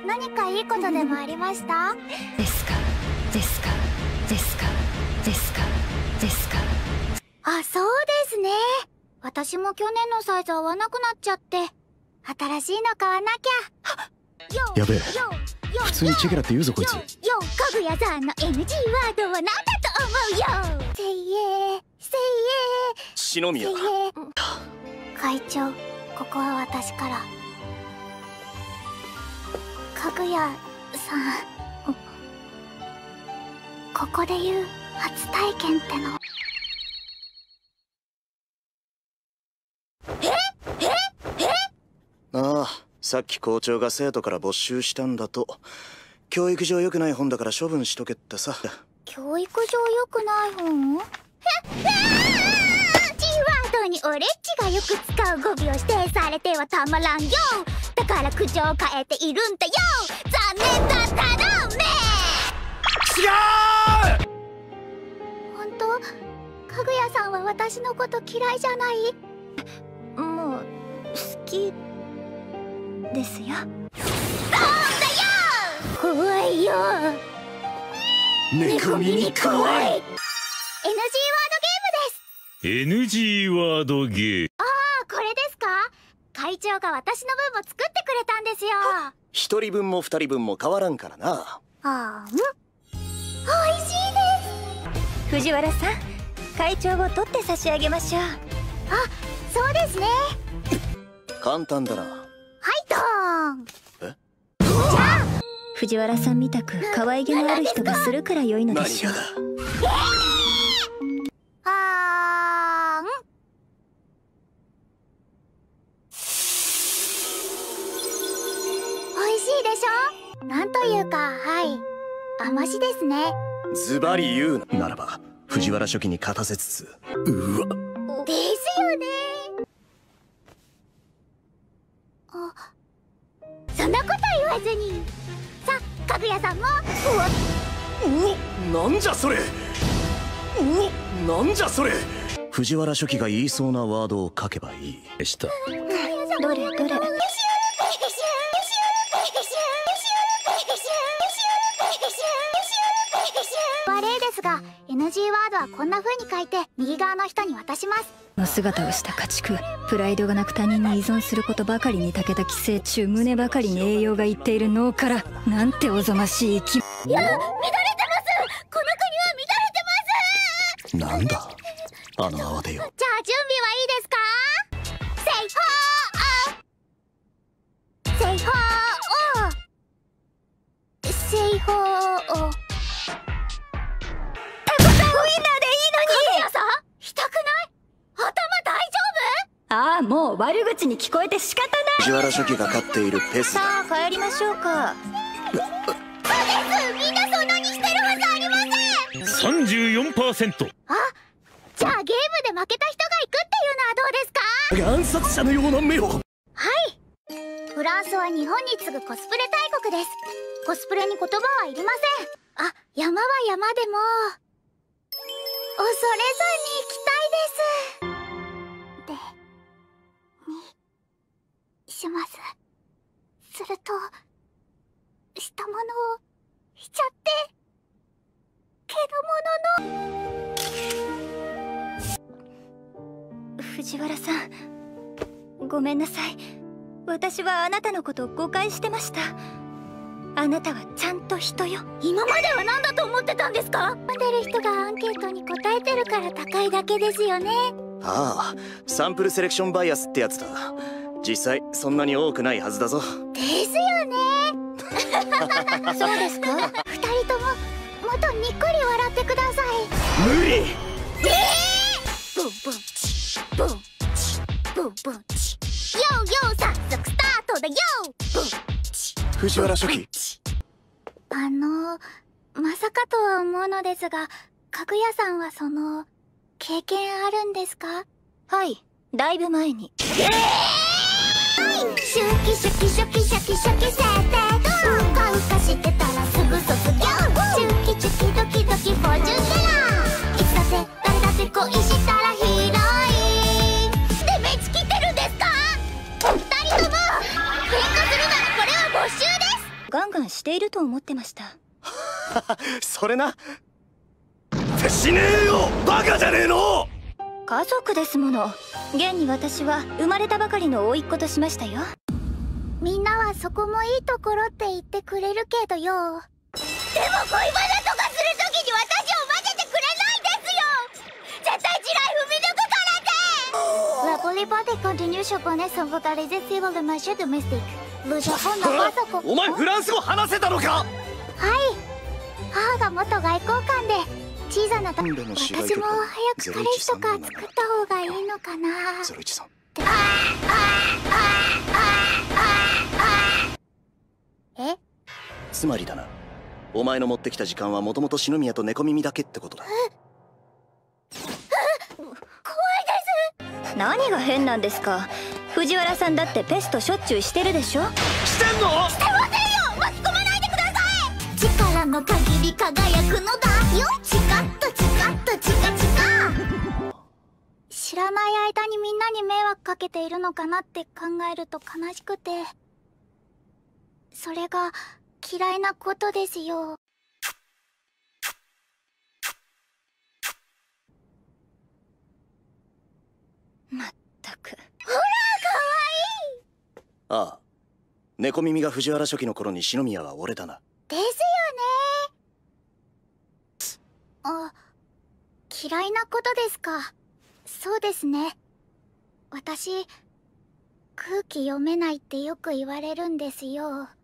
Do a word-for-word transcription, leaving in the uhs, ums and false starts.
何かいいことでもありました？ ですかですかですかですかですか。 あ、そうですね。私も去年のサイズ合わなくなっちゃって、新しいの買わなきゃ。 やべえ、普通にチェケラって言うぞこいつ。 よ、かぐやさんの エヌジー ワードは何だと思うよ。せいえせいえ篠宮。 会長、ここは私から。かぐやさん、ここで言う初体験っての。えええああ、さっき校長が生徒から没収したんだと。教育上良くない本だから処分しとけってさ。 教育上良くない本？えっ、G ワードにオレっちがよく使う語尾を指定されてはたまらんよ。だから口調を変えているんだよ。残念だったなめ。 違う。 本当？かぐやさんは私のこと嫌いじゃない？もう好きですよ。そうだよ。怖いよ。 猫耳怖い。 エヌジー ワードゲームです。 エヌジー ワードゲー。 ああ、これですか？会長が私の分も作ってくれたんですよ。 一人分も二人分も変わらんからな。 あーん、おいしいです。 藤原さん、会長を取って差し上げましょう。 あ、そうですね。 簡単だな。 はい、ドーン。 え？ じゃあ藤原さんみたく可愛げのある人がするから良いのでしょう。 あーん。おいしいでしょ？なんというか、はい、甘しですね。 ズバリ言うならば藤原書記に勝たせつつ。うわですよね。あ、そんなこと言わずに。さあ、かぐやさんも。 うお、なんじゃそれ。うお、なんじゃそれ。藤原書記が言いそうなワードを書けばいいでした。 どれどれ。 悪いですが エヌジー ワードはこんな風に書いて右側の人に渡します。 の姿をした家畜、プライドがなく他人に依存することばかりに長けた寄生虫、胸ばかりに栄養がいっている脳から、なんておぞましい生き。いや、乱れてます。この国は乱れてます。 なんだあの慌てよ。 じゃあ準備はいいですか？セイホーセイホーセイホー。タコさんウインナーでいいのに。かぐやさん、痛くない？頭大丈夫？ ああ、もう悪口に聞こえて仕方ない。 藤原書記が飼っているペスだ。 さあ帰りましょうか。 そうです。みんなそんなにしてるはずありません。 さんじゅうよんパーセント。 あ、じゃあゲームで負けた人が行くっていうのはどうですか？ 暗殺者のような目を。 はい、フランスは日本に次ぐコスプレ大国です。コスプレに言葉はいりません。あ、山は山でも恐れずに行きたいです。でにします。するとしたものをしちゃって、けどものの。 藤原さん、ごめんなさい。私はあなたのことを誤解してました。あなたはちゃんと人よ。 今までは何だと思ってたんですか？読んでる人がアンケートに答えてるから高いだけですよね。 ああ、サンプルセレクションバイアスってやつだ。実際そんなに多くないはずだぞ。 ですよね。 そうですか？ 二人とももっとにっこり笑ってください。 無理。 えー、ブンブンチブンチブンブンチ。よーよー、早速スタートだよ。ブンチ藤原書記。 あのまさかとは思うのですが、かぐやさんはその経験あるんですか？ はい、だいぶ前に。 えー、シュキシュキシュキシュキシュキ設定ドン。うかうかしてたらすぐ卒業。チュキチュキドキドキフォーチュンテラー。いつだって誰だって恋したらヒーロインで目つきってるんですか？二人とも喧嘩するならこれは没収です。 ガン感していると思ってました。 それな。ってしねえよ、バカじゃねえの。 家族ですもの。現に私は生まれたばかりの甥っ子としましたよ。 みんなはそこもいいところって言ってくれるけどよ。でも恋バナとかする時に私を混ぜてくれないですよ。絶対地雷踏み抜くからね。La polipa de contenu japonais sont irrésistibles de magie domestique. Le Japon n'a pas sa co- お前フランス語話せたのか。 はい。母が元外交官で小さなた。私も早く彼氏とか作った方がいいのかな。 ゼロイチさん。 え？ つまりだな、お前の持ってきた時間はもともと篠宮と猫耳だけってことだ。 怖いです。 何が変なんですか。藤原さんだってペストしょっちゅうしてるでしょ。 してんの？ してませんよ。巻き込まないでください。力の限り輝くのだよ。チカッとチカッとチカチカ。知らない間にみんなに迷惑かけているのかなって考えると悲しくて、それが嫌いなことですよ。 まったく。 ほら、かわいい。 ああ、猫耳が藤原初期の頃に篠宮は俺だな。 ですよね。あ、嫌いなことですか。そうですね。私、空気読めないってよく言われるんですよ。